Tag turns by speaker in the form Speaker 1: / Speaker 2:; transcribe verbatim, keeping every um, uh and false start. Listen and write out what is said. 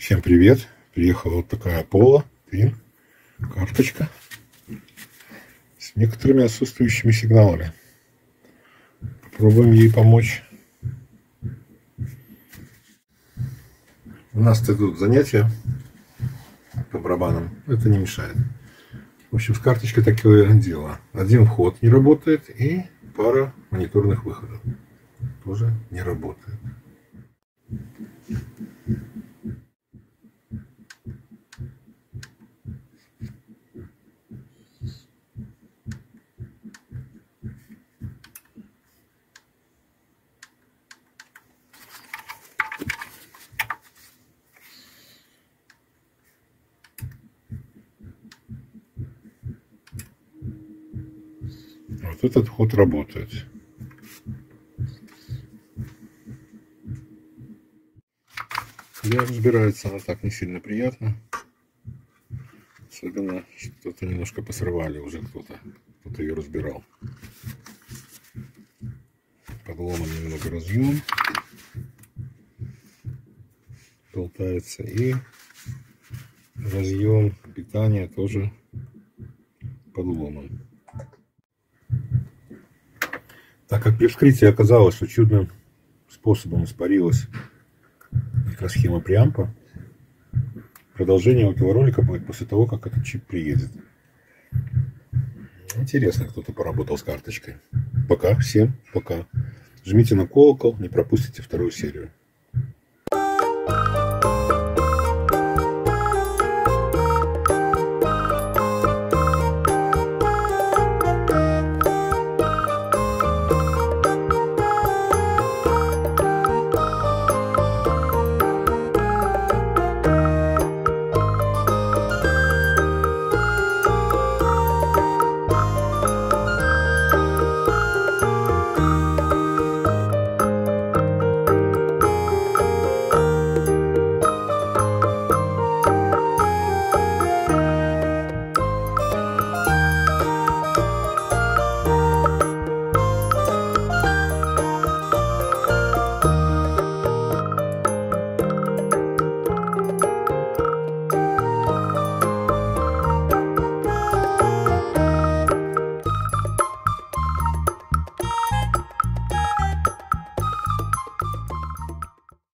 Speaker 1: Всем привет! Приехала вот такая Apollo Twin карточка с некоторыми отсутствующими сигналами. Попробуем ей помочь. У нас идут занятия по барабанам. Это не мешает. В общем, с карточкой такое дело. Один вход не работает и пара мониторных выходов тоже не работает. Вот этот вход работает. Когда разбирается, она так не сильно приятно. Особенно что-то немножко посрывали уже кто-то. Кто-то ее разбирал. Подломан немного разъем. Болтается. И разъем питания тоже подломан. Так как при вскрытии оказалось, что чудным способом испарилась микросхема преампа, продолжение этого ролика будет после того, как этот чип приедет. Интересно, кто-то поработал с карточкой. Пока, всем пока. Жмите на колокол, не пропустите вторую серию.